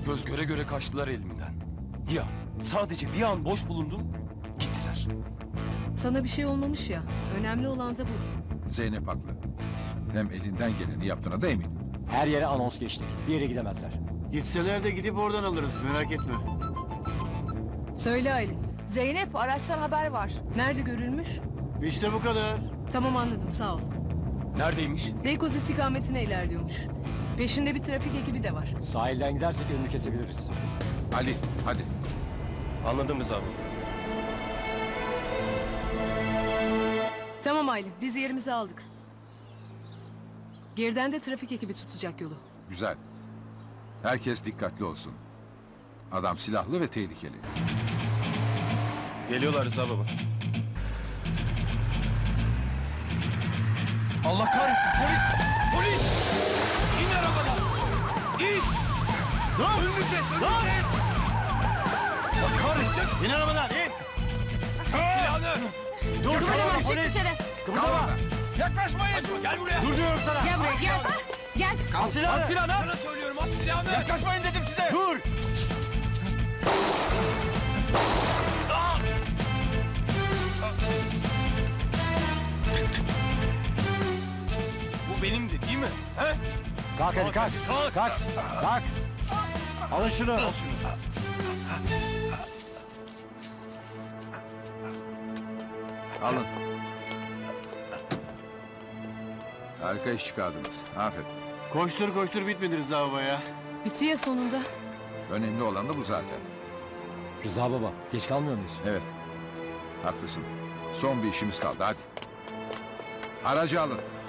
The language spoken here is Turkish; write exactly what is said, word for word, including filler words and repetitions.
Göz göre göre kaçtılar elimden. Bir an, sadece bir an boş bulundum, gittiler. Sana bir şey olmamış ya. Önemli olan da bu. Zeynep haklı. Hem elinden geleni yaptığına da eminim. Her yere anons geçtik. Bir yere gidemezler. Gitseler de gidip oradan alırız, merak etme. Söyle Aylin. Zeynep, araçtan haber var. Nerede görülmüş? İşte bu kadar. Tamam anladım, sağ ol. Neredeymiş? Beykoz istikametine ilerliyormuş. Peşinde bir trafik ekibi de var. Sahilden gidersek önünü kesebiliriz. Ali, hadi. Anladım Rıza baba. Tamam Aylin, biz yerimizi aldık. Geriden de trafik ekibi tutacak yolu. Güzel. Herkes dikkatli olsun. Adam silahlı ve tehlikeli. Geliyorlar Rıza baba. Allah kahretsin, polis! Polis! İn arabadan! İn! Dur! Önleyeceğiz, önleyeceğiz! Allah kahretsin! İn arabadan, in! Silahını! Dur, Dur hemen, çık polis! dışarı. Kıpırdama! Yaklaşmayın! Gel buraya! Dur diyorum sana! Gel buraya, gel. Gel. Al silahını! At silahını! Sana söylüyorum, at silahını! Yaklaşmayın dedim size! Dur! Bu benimdi değil mi? He? Kalk hadi kalk. Kalk. Kalk. Kalk. Alın şunu. Al şunu. Alın. Harika iş çıkardınız. Aferin. Koştur koştur bitmedi Rıza baba ya. Bitti ya sonunda. Önemli olan da bu zaten. Rıza baba, geç kalmıyor muyuz? Evet. Haklısın. Son bir işimiz kaldı, hadi. Aracı alın.